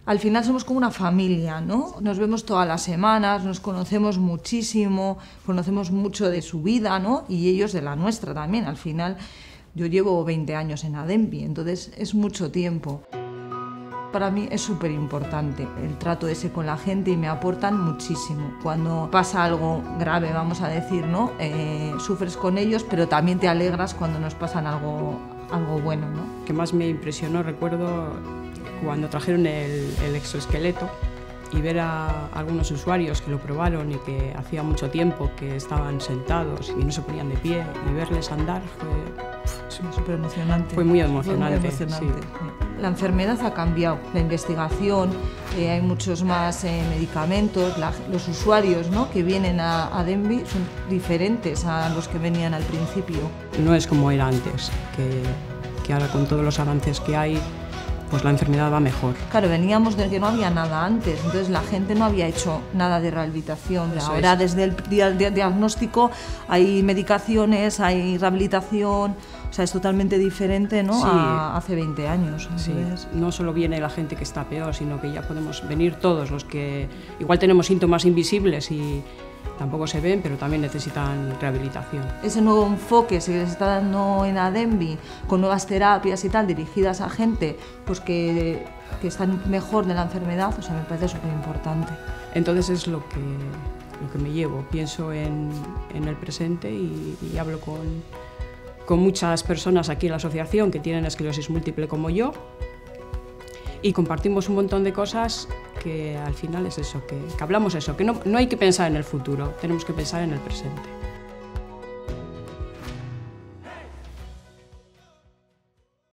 Al final somos como una familia, ¿no? Nos vemos todas las semanas, nos conocemos muchísimo, conocemos mucho de su vida, ¿no? Y ellos de la nuestra también. Al final yo llevo 20 años en Adembi, entonces es mucho tiempo. Para mí es súper importante el trato ese con la gente y me aportan muchísimo. Cuando pasa algo grave, vamos a decir, ¿no? Sufres con ellos, pero también te alegras cuando nos pasan algo bueno, ¿no? Lo que más me impresionó, recuerdo, cuando trajeron el exoesqueleto y ver a algunos usuarios que lo probaron y que hacía mucho tiempo que estaban sentados y no se ponían de pie, y verles andar fue súper emocionante. Fue muy emocionante. Fue muy emocionante. Sí. La enfermedad ha cambiado, la investigación, hay muchos más medicamentos, los usuarios, ¿no?, que vienen a Adembi son diferentes a los que venían al principio. No es como era antes, que ahora con todos los avances que hay, pues la enfermedad va mejor. Claro, veníamos de que no había nada antes, entonces la gente no había hecho nada de rehabilitación. Ahora desde el diagnóstico hay medicaciones, hay rehabilitación, o sea, es totalmente diferente, ¿no?, sí, a hace 20 años. Entonces... Sí, no solo viene la gente que está peor, sino que ya podemos venir todos los que igual tenemos síntomas invisibles y tampoco se ven, pero también necesitan rehabilitación. Ese nuevo enfoque se les está dando en Adembi, con nuevas terapias y tal, dirigidas a gente pues que están mejor de la enfermedad, o sea, me parece súper importante. Entonces es lo que me llevo. Pienso en el presente y hablo con muchas personas aquí en la asociación que tienen esclerosis múltiple como yo, y compartimos un montón de cosas que al final es eso, que hablamos eso, que no hay que pensar en el futuro, tenemos que pensar en el presente.